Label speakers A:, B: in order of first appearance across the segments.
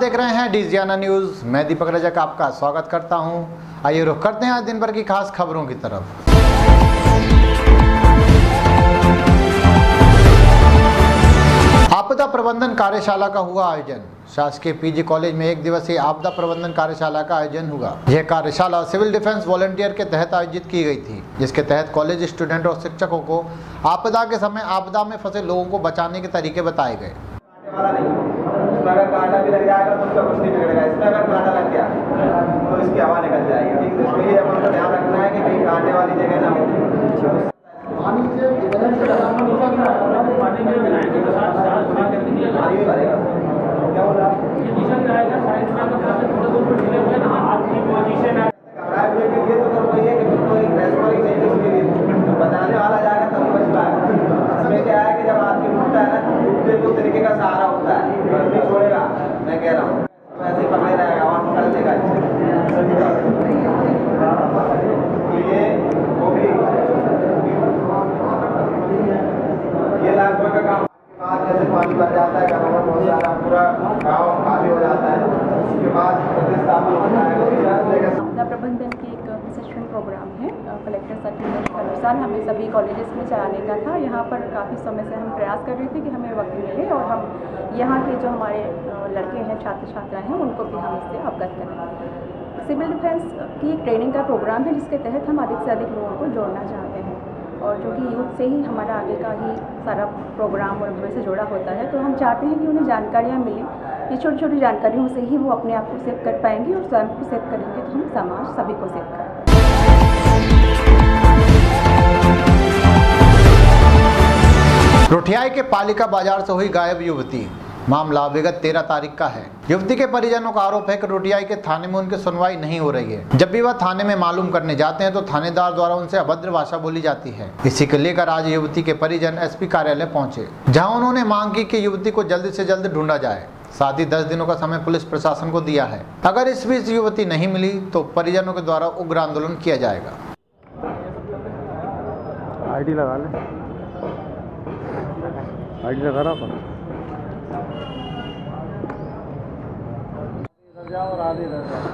A: देख रहे हैं डिजियाना न्यूज़। मैं दीपक रजक आपका स्वागत करता हूं। आइए रुख करते हैं आज दिन भर की खास खबरों की तरफ। आपदा प्रबंधन कार्यशाला का हुआ आयोजन। शासकीय पीजी कॉलेज में एक दिवसीय आपदा प्रबंधन कार्यशाला का आयोजन हुआ। यह कार्यशाला सिविल डिफेंस वॉलंटियर के तहत आयोजित की गई थी, जिसके तहत कॉलेज स्टूडेंट और शिक्षकों को आपदा के समय आपदा में फंसे लोगों को बचाने के तरीके बताए गए।
B: अगर कांटा भी लग जाएगा तो उसका कुछ नहीं बिगड़ेगा। इसमें अगर कांटा लग गया तो इसकी हवा निकल जाएगी। ठीक है, इसमें ये अपन को ध्यान रखना है कि कहीं कांटे वाली जगह ना हो। बताने वाला जाएगा तब बच पाएगा। इसमें क्या है कि जब आदमी उठता है ना, उठते तो तरीके का सहारा होता है, नहीं छोड़ेगा। मैं कह रहा हूँ वैसे ही पकड़े रहेगा और पकड़ देगा। ये वो भी ये लाख रुपए का काम। आज जैसे पानी भर जाता है, गाँव में बहुत सारा पूरा गाँव खाली हो जाता है, उसके बाद प्रतिस्थापन होता है।
C: आपदा प्रबंधन की एक प्रशिक्षण प्रोग्राम है। कलेक्टर सर्कुलर के अनुसार हमें सभी कॉलेजेस में चलाने का था। यहाँ पर काफ़ी समय से हम प्रयास कर रहे थे कि हमें वक्त मिले और हम यहाँ के जो हमारे लड़के हैं, छात्र छात्राएं हैं, उनको भी हम इससे अवगत करें। सिविल डिफेंस की एक ट्रेनिंग का प्रोग्राम है, जिसके तहत हम अधिक से अधिक लोगों को जोड़ना चाहते हैं। और जो कि यूथ से ही हमारा आगे का ही सारा प्रोग्राम और भविष्य से जुड़ा होता है, तो हम चाहते हैं कि उन्हें जानकारियाँ मिलें। ये छोटी छोटी जानकारियों से ही वो अपने आप को सेव कर पाएंगे और स्वयं को सेव करेंगे तो हम समाज सभी को सेव कर पाएंगे।
A: रुठियाई के पालिका बाजार से हुई गायब युवती। मामला विगत 13 तारीख का है। युवती के परिजनों का आरोप है कि रुठियाई के थाने में उनकी सुनवाई नहीं हो रही है। जब भी वह थाने में मालूम करने जाते हैं तो थानेदार द्वारा उनसे अभद्र भाषा बोली जाती है। इसी को लेकर आज युवती के परिजन एसपी कार्यालय पहुंचे, जहां उन्होंने मांग की कि युवती को जल्द से जल्द ढूंढा जाए। साथ ही 10 दिनों का समय पुलिस प्रशासन को दिया है। अगर इस बीच युवती नहीं मिली तो परिजनों के द्वारा उग्र आंदोलन किया जाएगा।
D: आईडी लगा ले, आईडी लगा रहा अपन जाओ और आधे इधर जाओ।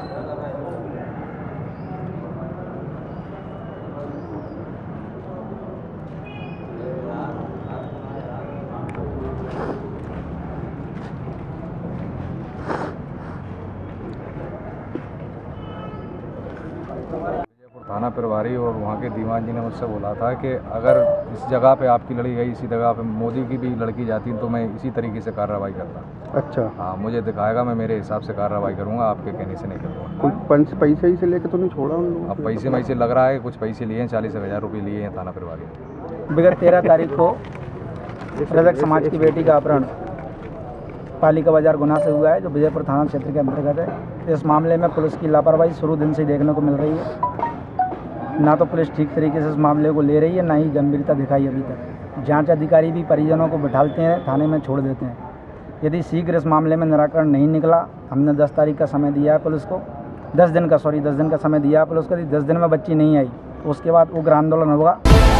D: थाना प्रभारी और वहाँ के दीवान जी ने मुझसे बोला था कि अगर इस जगह पे आपकी लड़की गई, इसी जगह पे मोदी की भी लड़की जाती तो मैं इसी तरीके से कार्रवाई करता।
E: अच्छा,
D: हाँ, मुझे दिखाएगा, मैं मेरे हिसाब से कार्रवाई करूँगा, आपके कहने से नहीं करूँगा।
E: कोई पैसे ही से लेके तो नहीं छोड़ा उन लोगों?
D: अब पैसे लग रहा है, कुछ पैसे लिए हैं, 40,000 रुपये लिए हैं थाना प्रभारी ने।
F: विगत 13 तारीख को रजक समाज की बेटी का अपहरण पालिका बाजार गुना से हुआ है, जो विजयपुर थाना क्षेत्र के अंतर्गत है। इस मामले में पुलिस की लापरवाही शुरू दिन से देखने को मिल रही है। ना तो पुलिस ठीक तरीके से इस मामले को ले रही है, ना ही गंभीरता दिखाई अभी तक। जांच अधिकारी भी परिजनों को बिठाते हैं, थाने में छोड़ देते हैं। यदि शीघ्र इस मामले में निराकरण नहीं निकला, हमने 10 तारीख का समय दिया है पुलिस को, 10 दिन का समय दिया है पुलिस को। यदि 10 दिन में बच्ची नहीं आई तो उसके बाद उग्र आंदोलन होगा।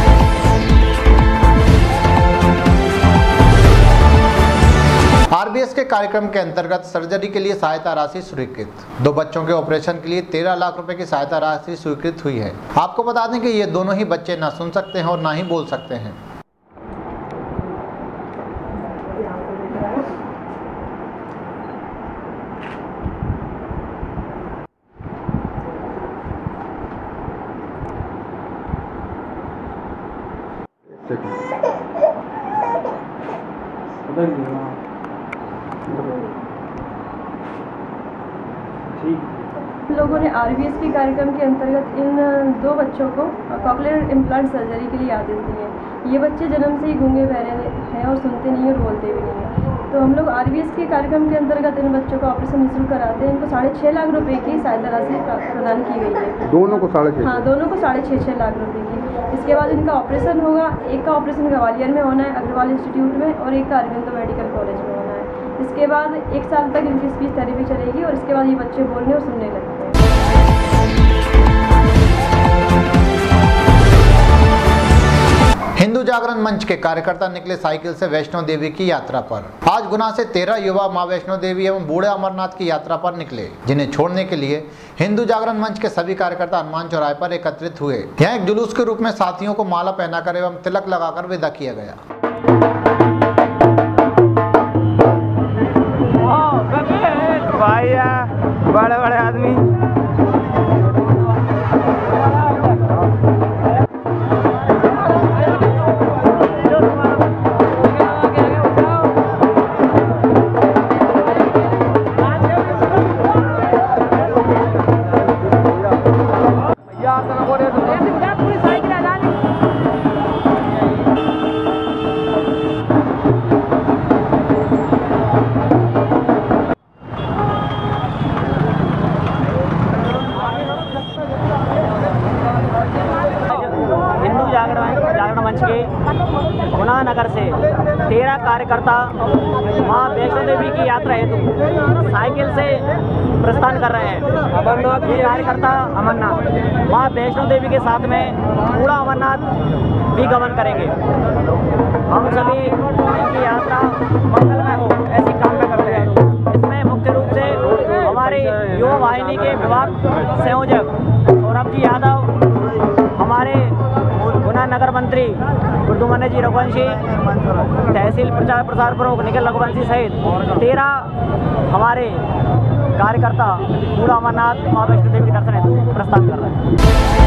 A: आरबीएस के कार्यक्रम के अंतर्गत सर्जरी के लिए सहायता राशि स्वीकृत। 2 बच्चों के ऑपरेशन के लिए 13 लाख रुपए की सहायता राशि स्वीकृत हुई है। आपको बता दें कि ये दोनों ही बच्चे ना सुन सकते हैं और ना ही बोल सकते हैं।
C: लोगों ने आरबीएस के कार्यक्रम के अंतर्गत इन 2 बच्चों को कॉक्लियर इम्प्लांट सर्जरी के लिए आदेश दिए। ये बच्चे जन्म से ही गूंगे बहरे हैं और सुनते नहीं और बोलते भी नहीं हैं। तो हम लोग आरबीएस के कार्यक्रम के अंतर्गत इन बच्चों का ऑपरेशन निःशुल्क कराते हैं। इनको 6.5 लाख रुपए की सहायता राशि प्रदान की गई है।
E: दोनों को 6.5? हाँ,
C: दोनों को 6.5 लाख रुपए की। इसके बाद इनका ऑपरेशन होगा। एक का ऑपरेशन ग्वालियर में होना है, अग्रवाल इंस्टीट्यूट में, और एक का अरविंदो मेडिकल कॉलेज में होना है। इसके बाद 1 साल तक इनकी स्पीच थेरेपी चलेगी और इसके बाद ये बच्चे बोलने और सुनने लगते हैं।
A: हिंदू जागरण मंच के कार्यकर्ता निकले साइकिल से वैष्णो देवी की यात्रा पर। आज गुना से 13 युवा मां वैष्णो देवी एवं बूढ़े अमरनाथ की यात्रा पर निकले, जिन्हें छोड़ने के लिए हिंदू जागरण मंच के सभी कार्यकर्ता हनुमान चौराहे पर एकत्रित हुए। यहाँ एक जुलूस के रूप में साथियों को माला पहनाकर एवं तिलक लगाकर विदा किया गया।
F: बड़े बड़े आदमी जागरण मंच के गुना नगर से 13 कार्यकर्ता मां वैष्णो देवी की यात्रा हेतु साइकिल से प्रस्थान कर रहे हैं। अमरनाथ ये कार्यकर्ता अमरनाथ मां वैष्णो देवी के साथ में पूरा अमरनाथ भी गमन करेंगे। हम सभी इनकी यात्रा मंगलमय हो ऐसी कामना करते हैं। इसमें मुख्य रूप से हमारे युवा वाहिनी के विभाग संयोजक सौरभ जी यादव, हमारे गुना नगर मंत्री गुड्डूमन्ने जी रघुवंशी, तहसील प्रचार प्रसार प्रमुख निखिल रघुवंशी सहित 13 हमारे कार्यकर्ता पूरा अमरनाथ मां वैष्णो देवी के दर्शन हेतु प्रस्थान कर रहे हैं।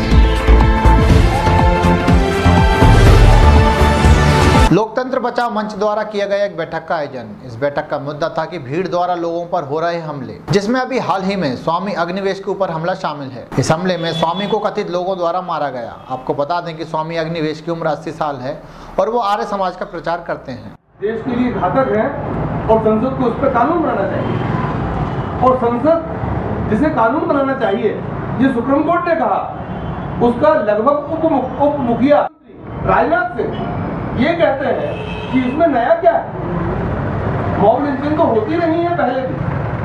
A: लोकतंत्र बचाओ मंच द्वारा किया गया एक बैठक का आयोजन। इस बैठक का मुद्दा था कि भीड़ द्वारा लोगों पर हो रहे हमले, जिसमें अभी हाल ही में स्वामी अग्निवेश के ऊपर हमला शामिल है। इस हमले में स्वामी को कथित लोगों द्वारा मारा गया। आपको बता दें कि स्वामी अग्निवेश की उम्र 80 साल है और वो आर्य समाज का प्रचार करते हैं।
G: देश के लिए घातक है और संसद को उस पर कानून बनाना चाहिए, और संसद जिसे कानून बनाना चाहिए, ये सुप्रीम कोर्ट ने कहा, उसका लगभग उप मुखिया राजनाथ सिंह ये कहते हैं कि इसमें नया क्या है। मॉब लिंचिंग तो होती नहीं है पहले भी,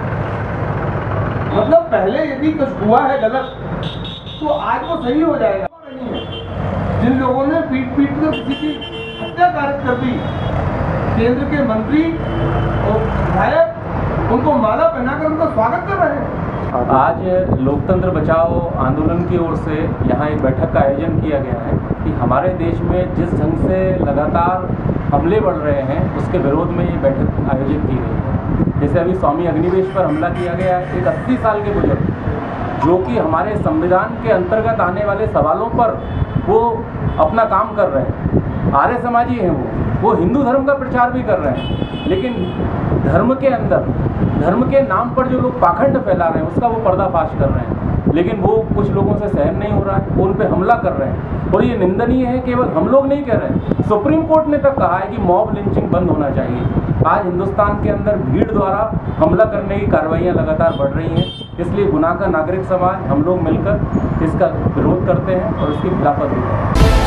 G: मतलब पहले यदि कुछ हुआ है गलत तो आज वो सही हो जाएगा। जिन लोगों ने पीट कर किसी की हत्या कर दी, केंद्र के मंत्री और विधायक उनको माला पहनाकर उनका स्वागत कर रहे हैं।
H: आज लोकतंत्र बचाओ आंदोलन की ओर से यहाँ एक बैठक का आयोजन किया गया है कि हमारे देश में जिस ढंग से लगातार हमले बढ़ रहे हैं उसके विरोध में ये बैठक आयोजित की गई है। जैसे अभी स्वामी अग्निवेश पर हमला किया गया, एक 80 साल के बुजुर्ग जो कि हमारे संविधान के अंतर्गत आने वाले सवालों पर वो अपना काम कर रहे हैं, आर्य समाजी हैं, वो हिंदू धर्म का प्रचार भी कर रहे हैं, लेकिन धर्म के अंदर धर्म के नाम पर जो लोग पाखंड फैला रहे हैं उसका वो पर्दाफाश कर रहे हैं, लेकिन वो कुछ लोगों से सहन नहीं हो रहा है, वो उन पर हमला कर रहे हैं। और ये निंदनीय है। केवल हम लोग नहीं कह रहे हैं, सुप्रीम कोर्ट ने तक कहा है कि मॉब लिंचिंग बंद होना चाहिए। आज हिंदुस्तान के अंदर भीड़ द्वारा हमला करने की कार्रवाइयाँ लगातार बढ़ रही हैं, इसलिए गुना का नागरिक समाज हम लोग मिलकर इसका विरोध करते हैं और इसकी खिलाफत भी करते हैं।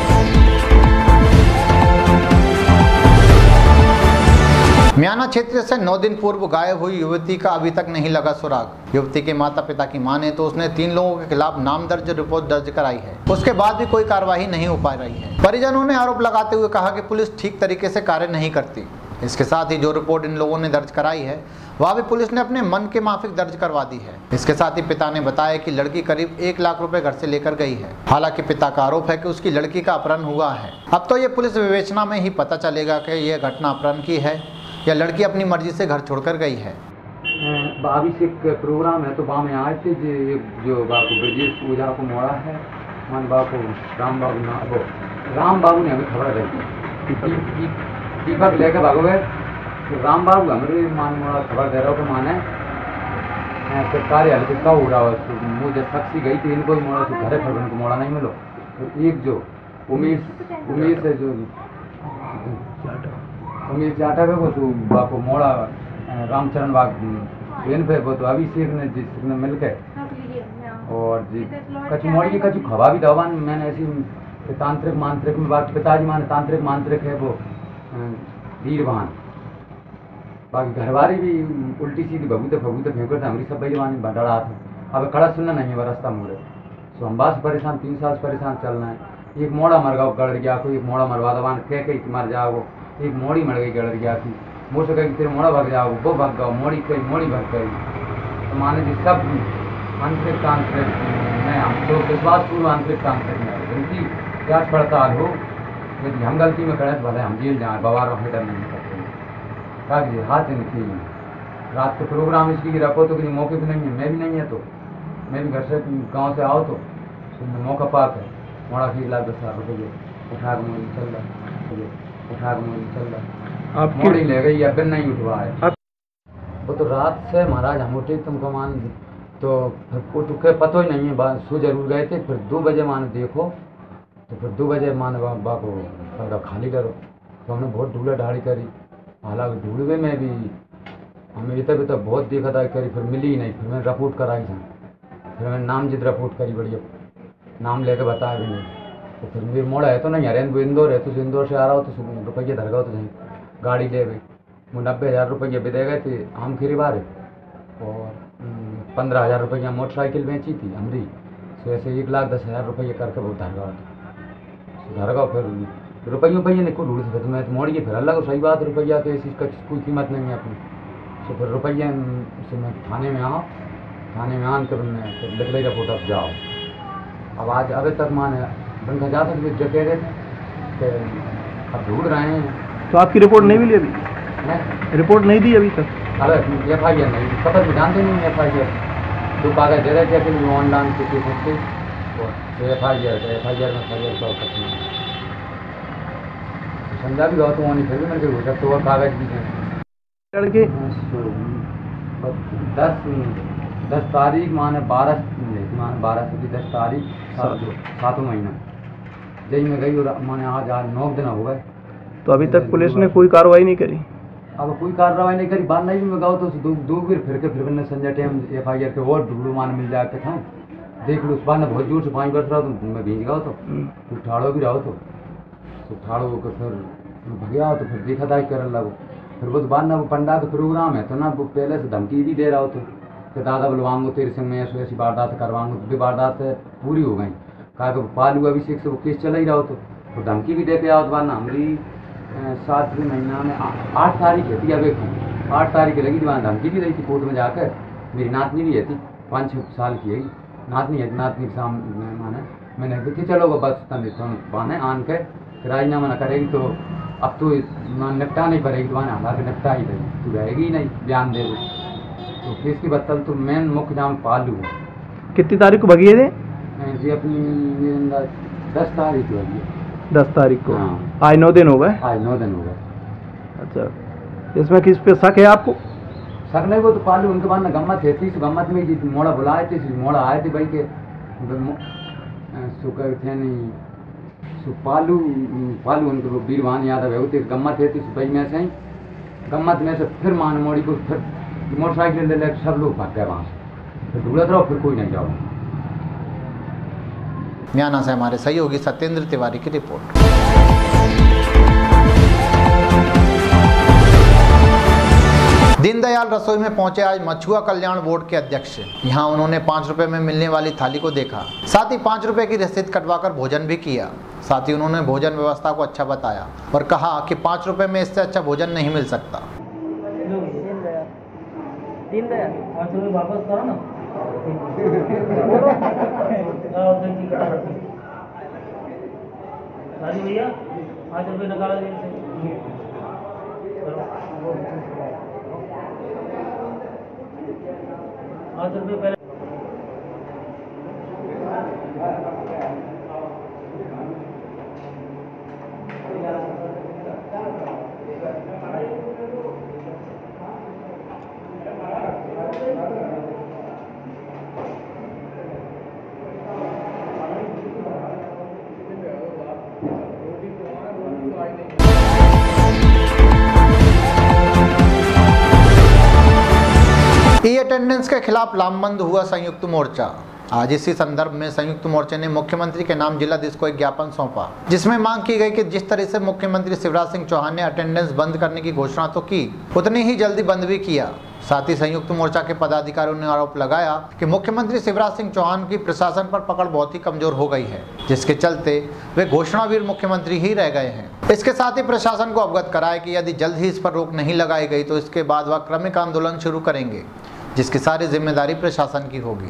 A: म्याना क्षेत्र से 9 दिन पूर्व गायब हुई युवती का अभी तक नहीं लगा सुराग। युवती के माता पिता की माने तो उसने 3 लोगों के खिलाफ नाम दर्ज रिपोर्ट दर्ज कराई है, उसके बाद भी कोई कार्रवाई नहीं हो पा रही है। परिजनों ने आरोप लगाते हुए कहा कि पुलिस ठीक तरीके से कार्य नहीं करती। इसके साथ ही जो रिपोर्ट इन लोगों ने दर्ज कराई है वह भी पुलिस ने अपने मन के माफिक दर्ज करवा दी है। इसके साथ ही पिता ने बताया कि लड़की करीब 1 लाख रुपए घर से लेकर गई है। हालांकि पिता का आरोप है कि उसकी लड़की का अपहरण हुआ है। अब तो ये पुलिस विवेचना में ही पता चलेगा कि यह घटना अपहरण की है या लड़की अपनी मर्जी से घर छोड़कर गई है।
I: भाभी से एक प्रोग्राम है तो वहाँ में आए थे जो बापू ब्रजेश ओझा को मोड़ा है, मान बापू राम बाबू ने हमें खबर दी दीपक लेकर भागो गए। तो राम बाबू हमारे मान मोड़ा खबर दे रहा हो कि माने सरकारी हाल का हो रहा है। मुझे साक्षी गई थी, इनको ही मोड़ा तो घरे फिर उनको मोड़ा नहीं मिलो। तो एक जो उमेश है जो उमेश जाटा है वो तो बापू मोड़ा रामचरण बाग इन पे वो तो अभिषेक ने जिसने मिल के और जी कछु मोड़ी कछु खवा भी दवा मैंने ऐसी तांत्रिक मांत्रिक में बात पिताजी माने तांत्रिक मांत्रिक है वो वीरवान। बाकी घरवारी भी उल्टी सीधी भगूते फेंको थे हमारी सब बेजवानी डरा था। अब खड़ा सुनना नहीं है रास्ता मोड़े। तो हम बात परेशान 3 साल से परेशान चल रहे हैं। एक मोड़ा मर गया गड़ गया को, एक मोड़ा मरवा दबान कह मर जाओ, एक मोड़ी मर गई गड़ गया की, मुझसे कहीं तेरे मोड़ा भग जाओ, वो भग गया, मोड़ी कहीं मोड़ी भग गई। तो माने जी सब आंतरिक तांत्रिक में हम तो विश्वास पूर्व आंतरिक तांत्रिक में गलती जांच पड़ताल हो, यदि हम गलती में करें तो भले हम जेल जाएँ, बवार वहाँ डर नहीं सकते। कागजी हाथ इनकी रात के प्रोग्राम इसकी रखो तो कहीं मौके पर नहीं है, मैं भी नहीं है तो मैं भी घर से गाँव से आओ तो मौका पाक है, मोड़ा 1,10,000 रुपये उठा के मुझे चल रहा, उठा के मुझे चल रहा, मोड़ी ले गई या फिर नहीं उठवा है। वो तो रात से महाराज हम उठे तुमको मान तो फिर उठ के पता ही नहीं है, सो जरूर गए थे, फिर 2 बजे माने देखो तो फिर 2 बजे माने बाबा को कहा खाली करो, तो हमने बहुत ढूला ढाड़ी करी, हालांकि ढूढ़वे में भी हमें इतना भी तो बहुत देखा था करी, फिर मिली ही नहीं, फिर मैंने रिपोर्ट कराई था, फिर मैंने नामजद रिपोर्ट करी, बढ़िया नाम लेके बताया भी नहीं, तो फिर मेरे मोड़ा है तो नहीं यार, इंदौर है तो इंदौर से आ रहा हो तो रुपये धर गया तो सही गाड़ी ले गई, वो 90,000 रुपये भी दे गए थे आम खीरी बारे, और 15,000 रुपये मोटरसाइकिल बेची थी हमारी, तो ऐसे 1,10,000 रुपये करके बहुत धर गया, फिर रुपये ने कुछ ढूंढ सकते, मैं तो मोड़ी फिर अल्लाह को सही बात, रुपया तो ऐसी कोई कीमत नहीं है अपनी, तो फिर रुपये से मैं थाने में आओ, थाने में आन कर मैं फिर लिख ले रिपोर्ट अब जाओ, अब आज अभी तक माने बनकर जा सकते जो कह रहे थे कि अब ढूंढ रहे हैं।
E: तो आपकी रिपोर्ट नहीं मिली अभी? रिपोर्ट नहीं दी अभी तक?
I: अरे FIR नहीं, खबर में जानते नहीं FIR, 2 कागज दे रहे थे कि ऑनलाइन किसी से तो FIR में FIR सॉल्व करते हैं, समझा भी गया तो वहाँ फिर भी मेरे को हो सकता और कागज भी हैं
E: लड़के
I: 10 तारीख माने 12 से 10 तारीख 7 महीना जई में गई, और माने आज 9 दिन हो गए,
E: तो अभी तक पुलिस ने कोई कार्रवाई नहीं करी?
I: अब कोई कार्रवाई नहीं करी, बात नहीं भी मैं गाँव तो 2 फिर मैंने संजय टाइम FIR के और ढूंढू मान मिल जाके था, देख लो उस बार ने बहुत जोर से 5 बरस रहा तो मैं भीज गया तो ठाड़ो भी रहो तो ठाड़ो होकर फिर भगया तो फिर देखा था कर लगो, फिर वो बाद ना वो पंडा का प्रोग्राम है तो ना वो पहले से धमकी भी दे रहा हो तो कि दादा बुलवाऊंगा तेरे से, मैं ऐसी वारदात करवाऊंगा, तो वारदात पूरी हो गई, कहा कि पालू अभिषेक से वो केस चला ही रहा हो तो धमकी भी देते आओ, तो बाद ना हमारी 7 महीना में 8 तारीख है थी, अब 8 तारीख लगी थी, वहाँ धमकी भी रही थी कोर्ट में जाकर, मेरी नातनी भी है थी 5-6 साल की है नातनी है, नातनी के सामने माने मैंने देखी चलो बस तंदे बाने आन के राजीनामा न करेगी तो अब तो निपटा नहीं पड़ेगी, तो हालांकि निपटा ही देगी, तू रहेगी ही नहीं बयान दे तो केस की बत्तल तो मेन मुख्य जाम पालू है।
E: कितनी तारीख को भगिए थे?
I: जी अपनी 10 तारीख को भगी,
E: 10 तारीख को।
I: हाँ।
E: आज 9 दिन हो गए?
I: आज 9 दिन हो गए।
E: अच्छा, इसमें किस पे शक है आपको?
I: शक नहीं, वो तो पालू उनके बाद ना गम्मत है थी, गम्मत में जी मोड़ा बुलाए थे, मोड़ा आए थे भाई के सुकर थे नहीं पालू उनके वीरवान यादव है, उतनी गम्मत है थी भाई में से ही गम्मत में से फिर मान मोड़ी को फिर मोटरसाइकिल ले ले सब लोग भाग गए वहाँ से, फिर ढूंढते रहो फिर कोई नहीं जाओ।
A: म्याना से हमारे सहयोगी सत्येंद्र तिवारी की रिपोर्ट। दीनदयाल रसोई में पहुंचे आज मछुआ कल्याण बोर्ड के अध्यक्ष। यहां उन्होंने 5 रुपए में मिलने वाली थाली को देखा, साथ ही 5 रुपए की रसीद कटवाकर भोजन भी किया। साथ ही उन्होंने भोजन व्यवस्था को अच्छा बताया और कहा कि 5 रुपए में इससे अच्छा भोजन नहीं मिल सकता।
J: दीनदयाल 5 रुपए वापस करो ना। राजू भैया 5 रुपए निकाला जेब से। 5 रुपए पहले
A: ई अटेंडेंस के खिलाफ लामबंद हुआ संयुक्त मोर्चा। आज इसी संदर्भ में संयुक्त मोर्चे ने मुख्यमंत्री के नाम जिलाधीश को एक ज्ञापन सौंपा, जिसमें मांग की गई कि जिस तरह से मुख्यमंत्री शिवराज सिंह चौहान ने अटेंडेंस बंद करने की घोषणा तो की, उतनी ही जल्दी बंद भी किया। साथ ही संयुक्त मोर्चा के पदाधिकारियों ने आरोप लगाया कि मुख्यमंत्री शिवराज सिंह चौहान की प्रशासन पर पकड़ बहुत ही कमजोर हो गई है, जिसके चलते वे घोषणावीर मुख्यमंत्री ही रह गए हैं। इसके साथ ही प्रशासन को अवगत कराया कि यदि जल्द ही इस पर रोक नहीं लगाई गई तो इसके बाद वह क्रमिक आंदोलन शुरू करेंगे, जिसकी सारी जिम्मेदारी प्रशासन की होगी।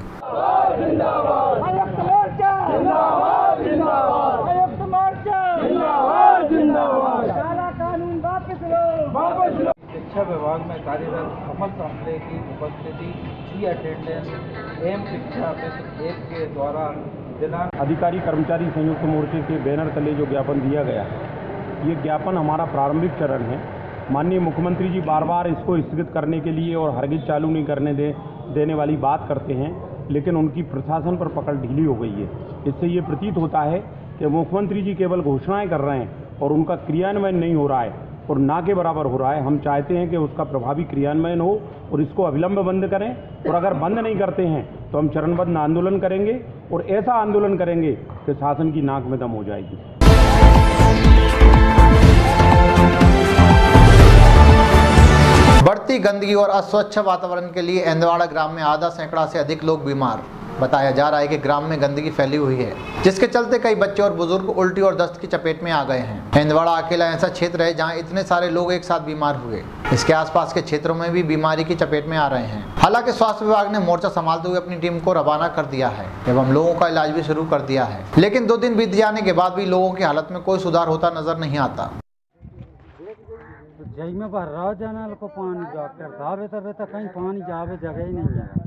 K: शिक्षा विभाग में कार्यरत कमल सांपले की उपस्थिति की अटेंडेंस एवं शिक्षा मित्र 1 के द्वारा दिनांक
L: अधिकारी कर्मचारी संयुक्त मोर्चे के बैनर तले जो ज्ञापन दिया गया है, ये ज्ञापन हमारा प्रारंभिक चरण है। माननीय मुख्यमंत्री जी बार बार इसको स्थगित करने के लिए और हरगिज चालू नहीं करने देने वाली बात करते हैं, लेकिन उनकी प्रशासन पर पकड़ ढीली हो गई है। इससे ये प्रतीत होता है कि मुख्यमंत्री जी केवल घोषणाएं कर रहे हैं और उनका क्रियान्वयन नहीं हो रहा है और ना के बराबर हो रहा है। हम चाहते हैं कि उसका प्रभावी क्रियान्वयन हो और इसको अविलंब बंद करें, और अगर बंद नहीं करते हैं तो हम चरणबद्ध आंदोलन करेंगे और ऐसा आंदोलन करेंगे कि शासन की नाक में दम हो जाएगी।
A: बढ़ती गंदगी और अस्वच्छ वातावरण के लिए एंदवाड़ा ग्राम में आधा सैकड़ा से अधिक लोग बीमार। बताया जा रहा है कि ग्राम में गंदगी फैली हुई है, जिसके चलते कई बच्चे और बुजुर्ग उल्टी और दस्त की चपेट में आ गए हैं। एंदवाड़ा अकेला ऐसा क्षेत्र है जहां इतने सारे लोग एक साथ बीमार हुए। इसके आसपास के क्षेत्रों में भी बीमारी की चपेट में आ रहे हैं। हालांकि स्वास्थ्य विभाग ने मोर्चा संभालते हुए अपनी टीम को रवाना कर दिया है एवं लोगों का इलाज भी शुरू कर दिया है, लेकिन 2 दिन बीत जाने के बाद भी लोगों की हालत में कोई सुधार होता नजर नहीं आता।
K: जय में भर रहा जाना को पानी, डॉक्टर साहब तब कहीं पानी जावे जगह ही नहीं है।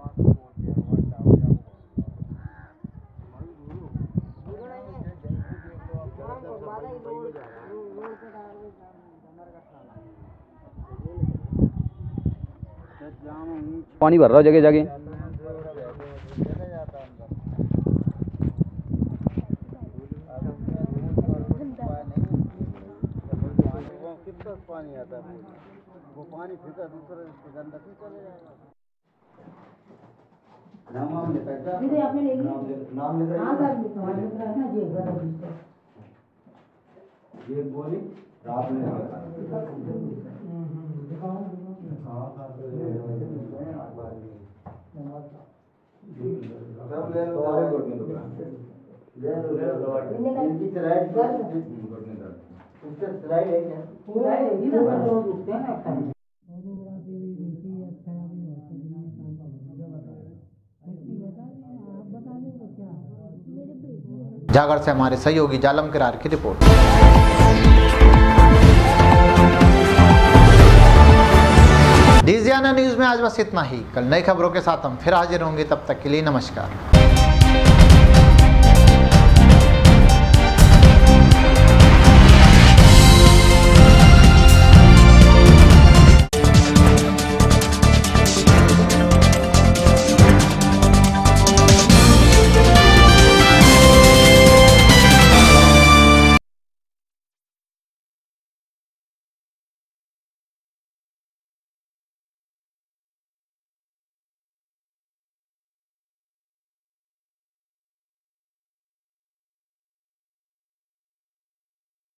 I: पानी भर रहा जगह जगह।
K: पानी आता है वो पानी फिर दूसरे गंदा नहीं चले जाएगा। नाम आपने ले लिया? नाम लिख रहा है। हाँ सर लिख रहा है ना जी। ये बोली रात में स्लाइड है क्या?
A: जागर से हमारे सहयोगी जालम किरार की रिपोर्ट। डीजीआना न्यूज में आज बस इतना ही। कल नई खबरों के साथ हम फिर हाजिर होंगे, तब तक के लिए नमस्कार।